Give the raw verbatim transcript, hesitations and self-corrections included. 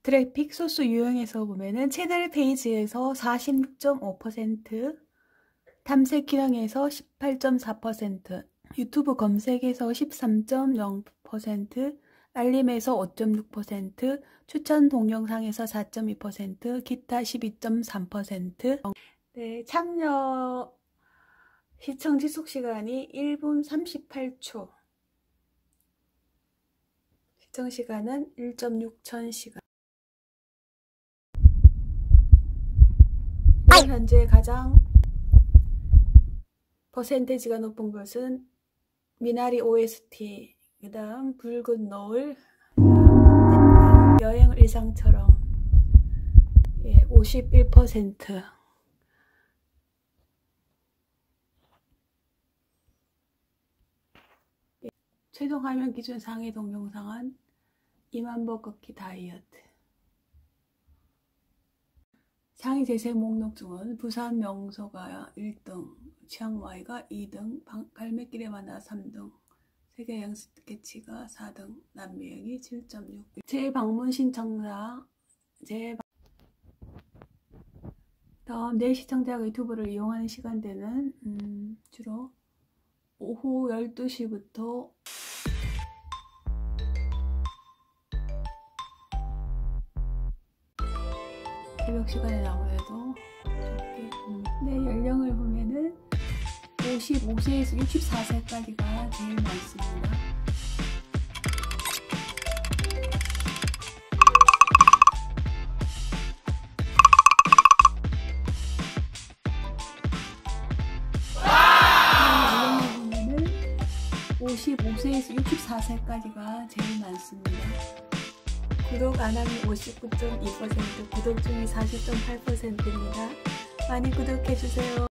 트래픽 소스 유형에서 보면은 채널 페이지에서 사십육 점 오 퍼센트, 탐색 기능에서 십팔 점 사 퍼센트, 유튜브 검색에서 십삼 점 영 퍼센트, 알림에서 오 점 육 퍼센트, 추천 동영상에서 사 점 이 퍼센트, 기타 십이 점 삼 퍼센트. 네, 참여 시청 지속 시간이 일 분 삼십팔 초. 시청 시간은 일 점 육 천 시간. 현재 가장 퍼센테이지가 높은 것은 미나리 오에스티, 그 다음 붉은 노을, 여행 일상처럼, 예, 오십일 퍼센트. 예, 최종 화면 기준 상위 동영상은 이만 보 걷기 다이어트. 상위 재생 목록 중은 부산 명소가 일 등, 치앙마이가 이 등, 갈매길에 만나 삼 등, 세계 여행 스케치가 사 등, 남미여행이 칠 점 육. 재방문 신청자, 재방... 다음 내 시청자가 유튜브를 이용하는 시간대는 음, 주로 오후 열두 시부터 새벽 시간에 아무래도 적게. 음. 네, 연령을 보면은 오십오 세에서 육십사 세까지가 제일 많습니다. 연령을 보면은 오십오 세에서 육십사 세까지가 제일 많습니다. 구독 안 하면 오십구 점 이 퍼센트, 구독 중이 사십 점 팔 퍼센트입니다. 많이 구독해주세요.